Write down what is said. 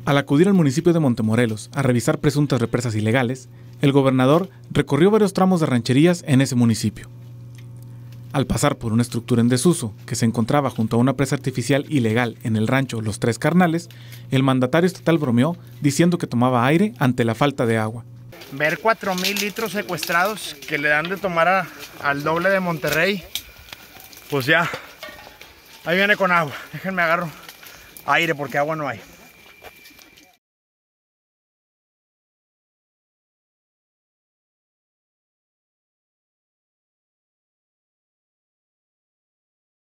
Al acudir al municipio de Montemorelos a revisar presuntas represas ilegales, el gobernador recorrió varios tramos de rancherías en ese municipio. Al pasar por una estructura en desuso que se encontraba junto a una presa artificial ilegal en el rancho Los Tres Carnales, el mandatario estatal bromeó diciendo que tomaba aire ante la falta de agua. Ver 4,000 litros secuestrados que le dan de tomar al doble de Monterrey, pues ya, ahí viene con agua. Déjenme agarro aire porque agua no hay.